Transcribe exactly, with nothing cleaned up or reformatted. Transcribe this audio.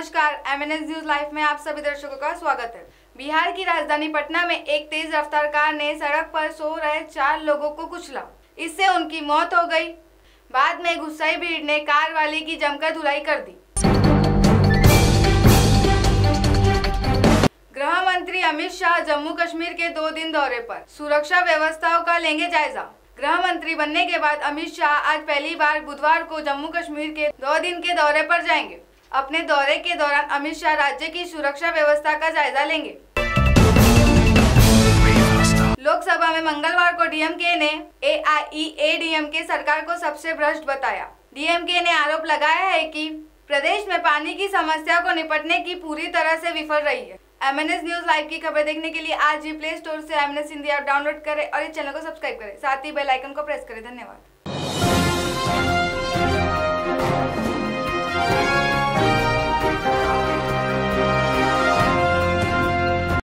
नमस्कार, MNS news live में आप सभी दर्शकों का स्वागत है। बिहार की राजधानी पटना में एक तेज रफ्तार कार ने सड़क पर सो रहे चार लोगों को कुचला। इससे उनकी मौत हो गई। बाद में गुस्साई भीड़ ने कार वाले की जमकर धुलाई कर दी। गृह मंत्री अमित शाह जम्मू कश्मीर के दो दिन दौरे पर, सुरक्षा व्यवस्थाओं का लेंगे जायजा। गृह मंत्री बनने के बाद अमित शाह आज पहली बार बुधवार को जम्मू कश्मीर के दो दिन के दौरे पर जाएंगे। अपने दौरे के दौरान अमित शाह राज्य की सुरक्षा व्यवस्था का जायजा लेंगे। लोकसभा में मंगलवार को डीएमके ने एआईएडीएमके सरकार को सबसे भ्रष्ट बताया। डीएमके ने आरोप लगाया है कि प्रदेश में पानी की समस्या को निपटने की पूरी तरह से विफल रही है। एमएनएस न्यूज लाइव की खबर देखने के लिए आज ही प्ले स्टोर से एमएनएस हिंदी ऐप डाउनलोड करें और इस चैनल को सब्सक्राइब करें। साथ ही बेल आइकन को प्रेस करें। धन्यवाद।